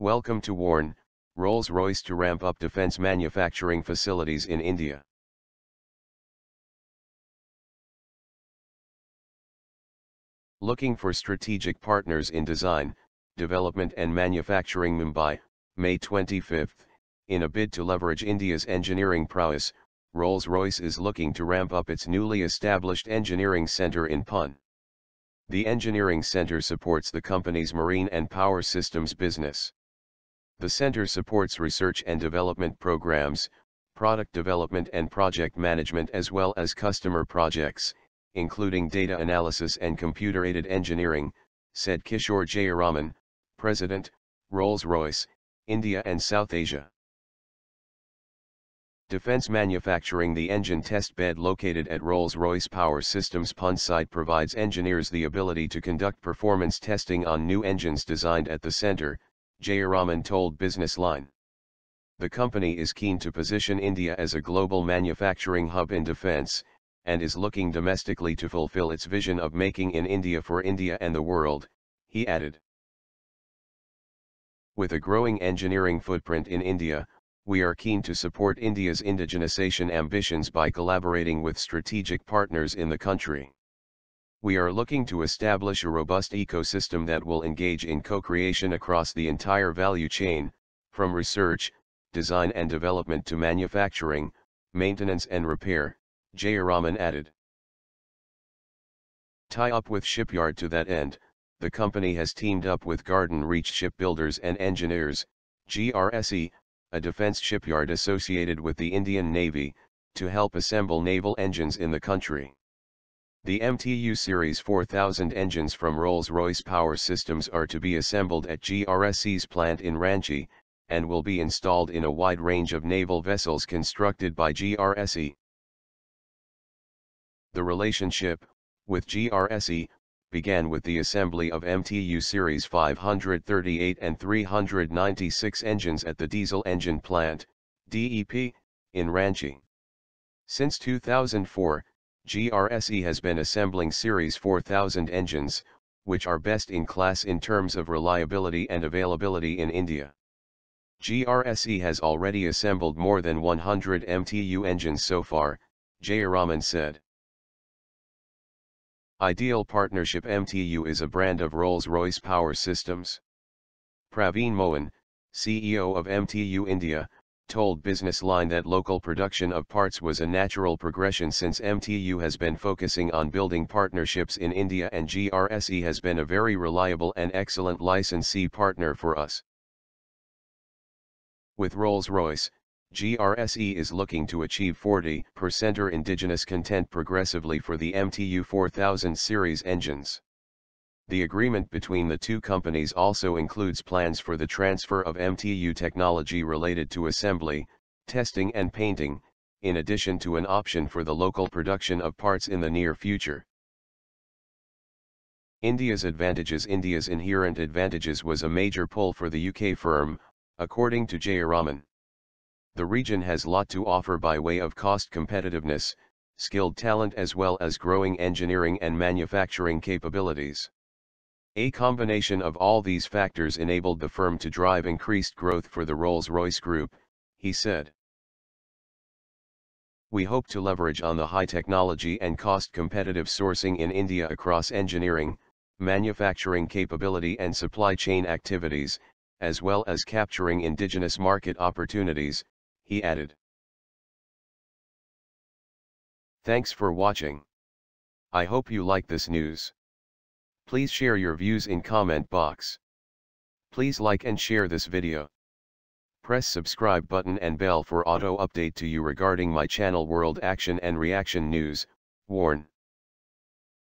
Welcome to Warn, Rolls-Royce to ramp up defense manufacturing facilities in India. Looking for strategic partners in design, development and manufacturing. Mumbai, May 25. In a bid to leverage India's engineering prowess, Rolls-Royce is looking to ramp up its newly established engineering center in Pune. The engineering center supports the company's marine and power systems business. The center supports research and development programs, product development and project management, as well as customer projects, including data analysis and computer-aided engineering, said Kishore Jayaraman, President, Rolls-Royce, India and South Asia. Defense manufacturing. The engine test bed located at Rolls-Royce Power Systems Pune site provides engineers the ability to conduct performance testing on new engines designed at the center, Jayaraman told BusinessLine. The company is keen to position India as a global manufacturing hub in defense, and is looking domestically to fulfill its vision of making in India for India and the world, he added. With a growing engineering footprint in India, we are keen to support India's indigenization ambitions by collaborating with strategic partners in the country. We are looking to establish a robust ecosystem that will engage in co-creation across the entire value chain, from research, design and development to manufacturing, maintenance and repair, Jayaraman added. Tie up with shipyard. To that end, the company has teamed up with Garden Reach Shipbuilders and Engineers, GRSE, a defense shipyard associated with the Indian Navy, to help assemble naval engines in the country. The MTU Series 4000 engines from Rolls-Royce Power Systems are to be assembled at GRSE's plant in Ranchi, and will be installed in a wide range of naval vessels constructed by GRSE. The relationship, with GRSE, began with the assembly of MTU Series 538 and 396 engines at the Diesel Engine Plant, DEP, in Ranchi. Since 2004, GRSE has been assembling Series 4000 engines, which are best in class in terms of reliability and availability in India. GRSE has already assembled more than 100 MTU engines so far, Jayaraman said. Ideal partnership. MTU is a brand of Rolls-Royce Power Systems. Praveen Mohan, CEO of MTU India, told BusinessLine that local production of parts was a natural progression since MTU has been focusing on building partnerships in India, and GRSE has been a very reliable and excellent licensee partner for us. With Rolls-Royce, GRSE is looking to achieve 40% or indigenous content progressively for the MTU 4000 series engines. The agreement between the two companies also includes plans for the transfer of MTU technology related to assembly, testing and painting, in addition to an option for the local production of parts in the near future. India's advantages. India's inherent advantages was a major pull for the UK firm, according to Jayaraman. The region has lot to offer by way of cost competitiveness, skilled talent, as well as growing engineering and manufacturing capabilities. A combination of all these factors enabled the firm to drive increased growth for the Rolls-Royce Group, he said. We hope to leverage on the high technology and cost-competitive sourcing in India across engineering, manufacturing capability and supply chain activities, as well as capturing indigenous market opportunities, he added. Thanks for watching. I hope you like this news. Please share your views in comment box. Please like and share this video. Press subscribe button and bell for auto update to you regarding my channel World Action and Reaction News, Warn.